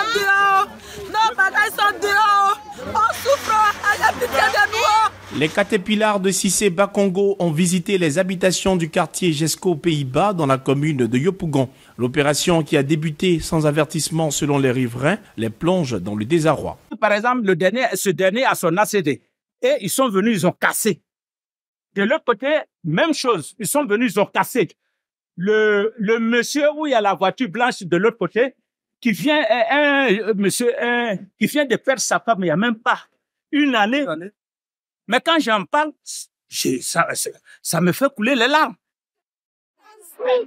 sont dehors. Nos bagages sont dehors. On souffre. Ayez pitié de nous. Les Caterpillars de Cissé Bakongo ont visité les habitations du quartier Jesco Pays-Bas dans la commune de Yopougon. L'opération qui a débuté sans avertissement selon les riverains les plonge dans le désarroi. Par exemple, ce dernier a son ACD et ils sont venus, ils ont cassé. De l'autre côté, même chose, ils sont venus, ils ont cassé. Le monsieur où il y a la voiture blanche de l'autre côté, qui vient, qui vient de perdre sa femme il n'y a même pas une année. Mais quand j'en parle, ça me fait couler les larmes. On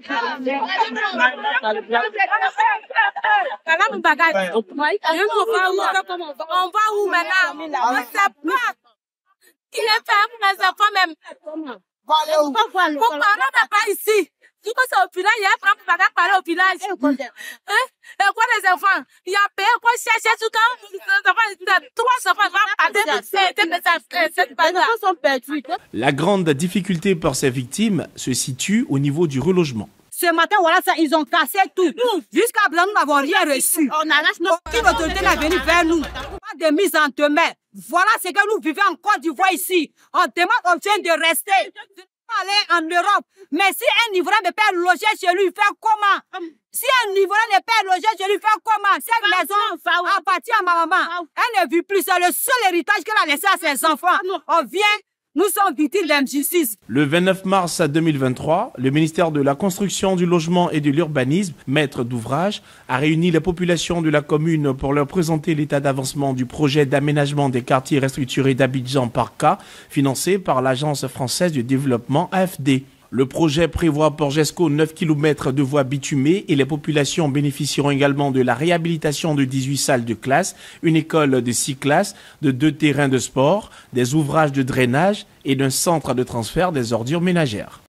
va où maintenant? On ne sait pas. Il est fait pour les enfants même. Mon parent n'est pas ici. Du coup, c'est au village, il y a un frère qui va parler au village. Et quoi les enfants? Il y a payé quoi chercher tout quand les enfants, 3 enfants vont parler. La grande difficulté pour ces victimes se situe au niveau du relogement. Ce matin, voilà ça, ils ont cassé tout. Jusqu'à présent, nous n'avons rien reçu. Aucune autorité n'est venue vers nous. Pas de mise en demeure. Voilà ce que nous vivons en Côte d'Ivoire ici. On demande aux jeunes de rester. Aller en Europe. Mais si un Ivoirien ne peut pas loger chez lui, il fait comment? Si un Ivoirien ne peut pas loger chez lui, il fait comment? Cette maison appartient à ma maman. Elle ne vit plus. C'est le seul héritage qu'elle a laissé à ses enfants. On vient, nous sommes victimes d'injustice. Le 29 mars 2023, le ministère de la Construction, du Logement et de l'Urbanisme, maître d'ouvrage, a réuni les populations de la commune pour leur présenter l'état d'avancement du projet d'aménagement des quartiers restructurés d'Abidjan par cas, financé par l'Agence française de développement AFD. Le projet prévoit pour Jesco 9 km de voies bitumées et les populations bénéficieront également de la réhabilitation de 18 salles de classe, une école de 6 classes, de 2 terrains de sport, des ouvrages de drainage et d'un centre de transfert des ordures ménagères.